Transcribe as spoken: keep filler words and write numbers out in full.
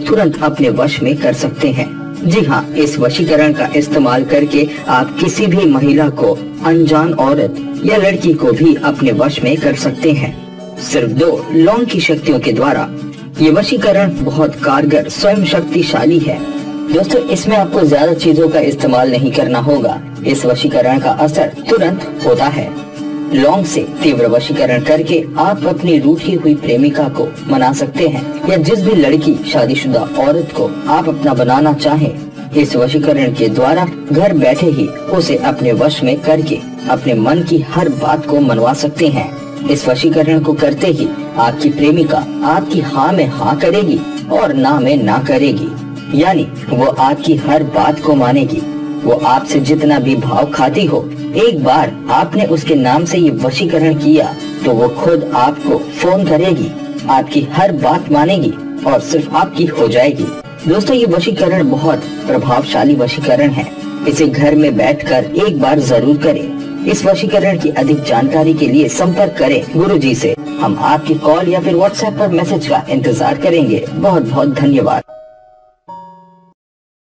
तुरंत अपने वश में कर सकते हैं। जी हाँ, इस वशीकरण का इस्तेमाल करके आप किसी भी महिला को, अनजान औरत या लड़की को भी अपने वश में कर सकते हैं। सिर्फ दो लौंग की शक्तियों के द्वारा ये वशीकरण बहुत कारगर स्वयं शक्तिशाली है। दोस्तों, इसमें आपको ज्यादा चीजों का इस्तेमाल नहीं करना होगा। इस वशीकरण का असर तुरंत होता है। लौंग से तीव्र वशीकरण करके आप अपनी रूठी हुई प्रेमिका को मना सकते हैं, या जिस भी लड़की, शादीशुदा औरत को आप अपना बनाना चाहें, इस वशीकरण के द्वारा घर बैठे ही उसे अपने वश में करके अपने मन की हर बात को मनवा सकते हैं। इस वशीकरण को करते ही आपकी प्रेमिका आपकी हाँ में हाँ करेगी और ना में ना करेगी, यानी वो आपकी हर बात को मानेगी। वो आपसे जितना भी भाव खाती हो, एक बार आपने उसके नाम से ये वशीकरण किया तो वो खुद आपको फोन करेगी, आपकी हर बात मानेगी और सिर्फ आपकी हो जाएगी। दोस्तों, ये वशीकरण बहुत प्रभावशाली वशीकरण है। इसे घर में बैठकर एक बार जरूर करें। इस वशीकरण की अधिक जानकारी के लिए संपर्क करें गुरुजी से। हम आपकी कॉल या फिर व्हाट्सएप पर मैसेज का इंतजार करेंगे। बहुत बहुत धन्यवाद।